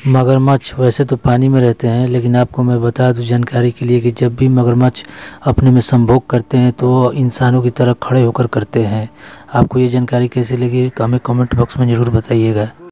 मगरमच्छ वैसे तो पानी में रहते हैं, लेकिन आपको मैं बता दूं जानकारी के लिए कि जब भी मगरमच्छ अपने में संभोग करते हैं तो इंसानों की तरह खड़े होकर करते हैं। आपको ये जानकारी कैसी लगी हमें कमेंट बॉक्स में ज़रूर बताइएगा।